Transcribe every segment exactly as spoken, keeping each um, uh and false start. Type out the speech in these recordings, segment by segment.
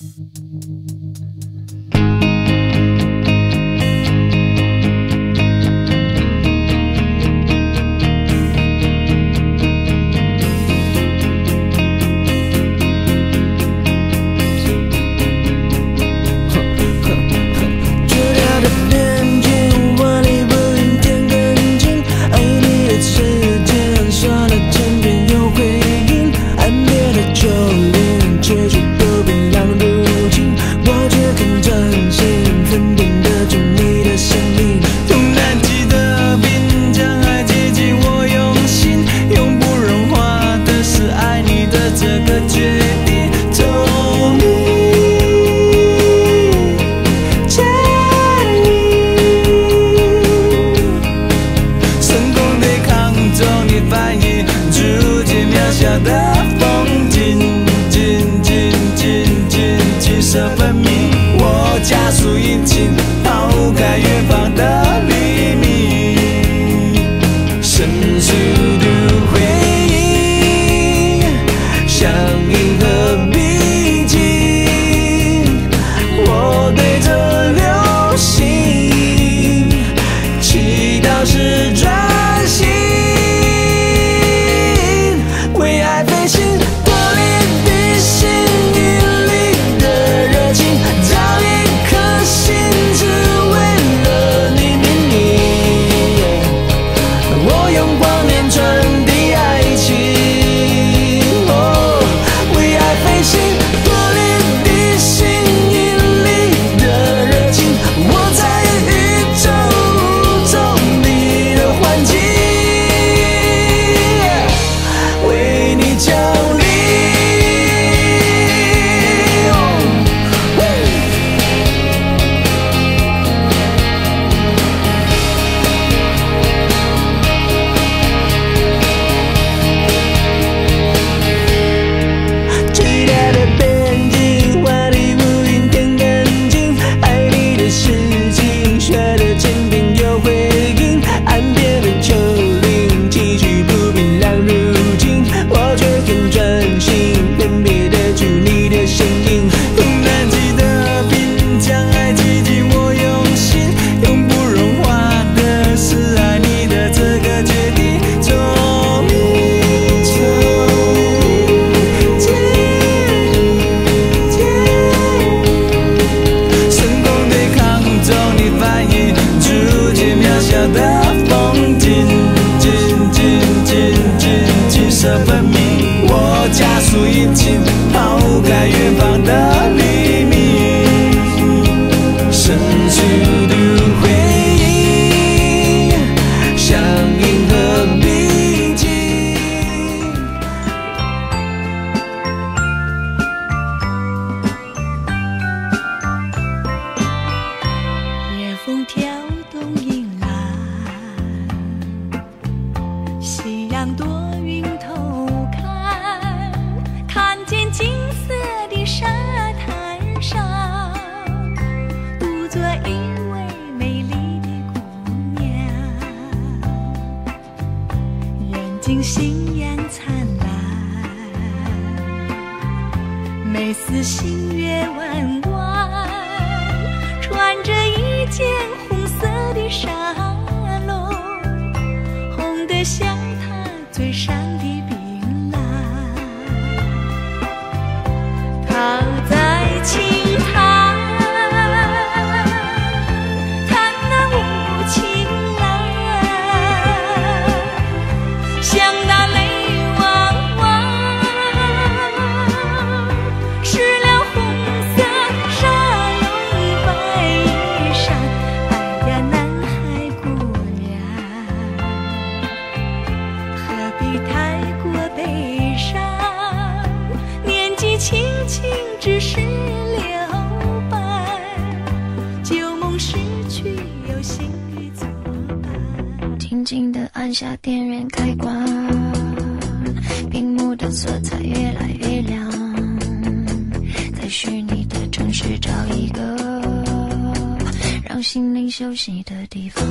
按下电源开关，屏幕的色彩越来越亮，在虚拟的城市找一个让心灵休息的地方，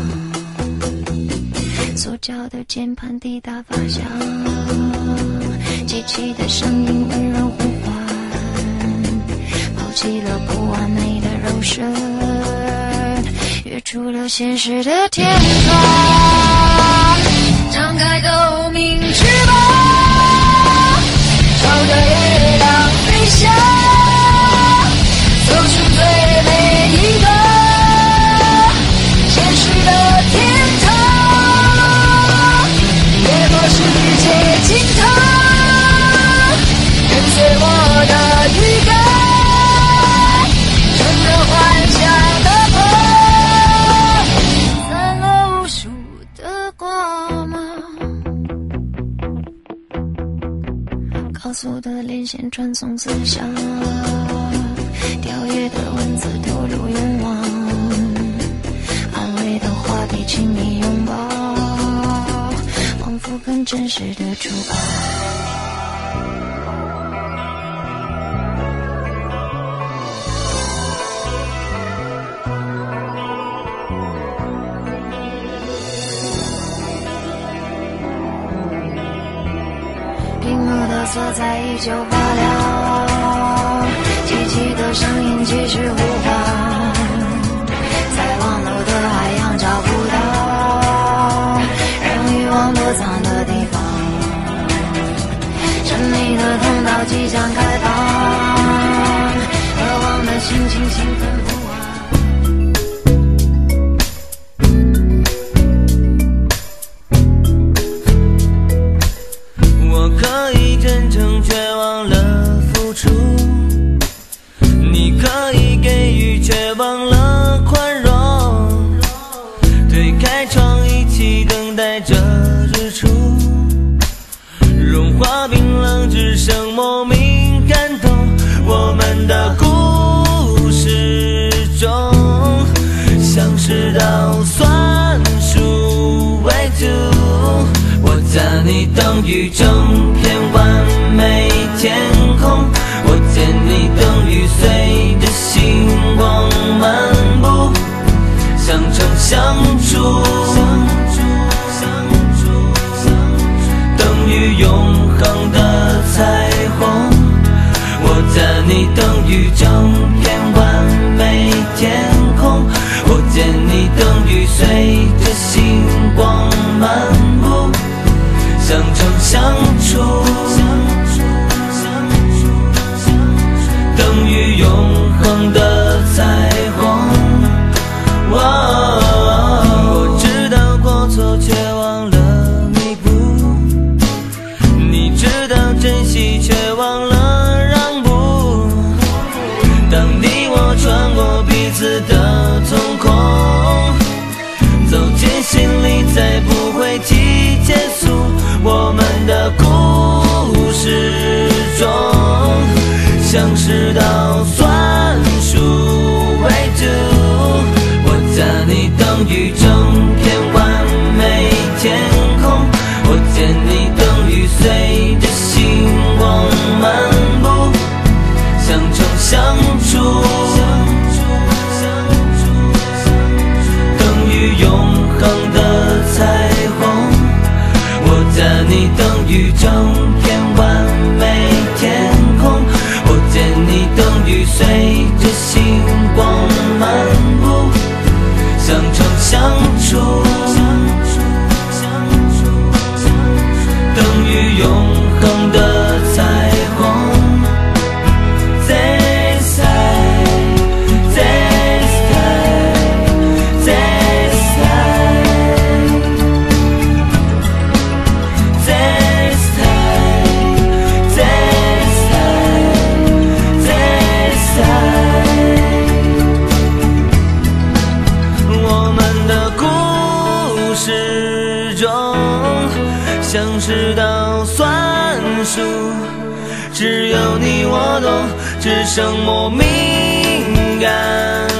塑胶的键盘滴答发响，机器的声音温柔呼唤，抛弃了不完美的肉身，跃出了现实的天堂，张开透明翅膀，朝着月亮飞翔，走出最美一个现实的天堂，越过世界尽头，跟随我的预感，乘着幻想的风，散了无数的光芒。高速的连线传送思想，跳跃的文字透露愿望，安慰的话题亲密拥抱，仿佛更真实的触碰。屏幕的色彩依旧发亮，机器的声音继续呼唤，在网络的海洋找不到让欲望躲藏的地方，神秘的通道即将开放，渴望的心情兴奋不安。 我可以真诚却忘了付出，你可以给予却忘了宽容，推开窗一起等待着日出，融化冰冷只剩莫名感动，我们的故事中像是道算术为主，我在你等于整片完美天空，我见你等于随着星光漫步，相乘相处，等于永恒的彩虹，我在你等于整片完美天空，我见你等于随着星光漫步，相乘相处，等于永恒的彩虹。我知道过错却忘了弥补，你知道珍惜却忘了让步，当你我穿过彼此的瞳孔，走进心里再不会提结束，我们的故事中像是道算术为主，我在你等于整片完美天空，我见你等于随着星光漫步，相乘相处，等于永恒的彩虹，我在你等于整片完美天空，我见你等于随着星光漫步，相乘相处，等于永恒的彩虹。This time, this time, this time, this time, this time, this time， 我们的故事中像是道算术，只有你我懂，只剩莫名感